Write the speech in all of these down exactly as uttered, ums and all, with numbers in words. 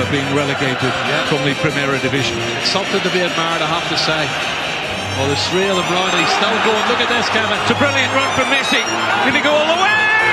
of being relegated yeah. from the Primera Division. It's something to be admired, I have to say. Well, it's real and right. He's still going. Look at this, Kevin. It's a brilliant run from Messi. Did he go all the way?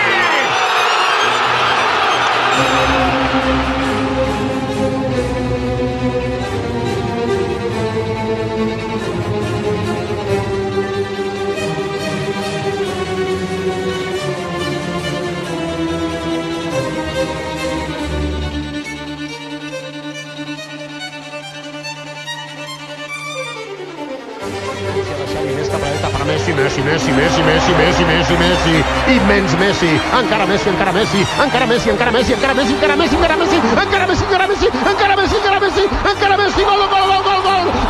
Messi, Messi, Messi, Messi, Messi, Messi, Messi, Messi, immens Messi, encara Messi, encara Messi, encara Messi, encara Messi, encara Messi, encara Messi, encara Messi, encara Messi, encara Messi, encara Messi, encara Messi, encara Messi, gol, gol, gol, gol, gol,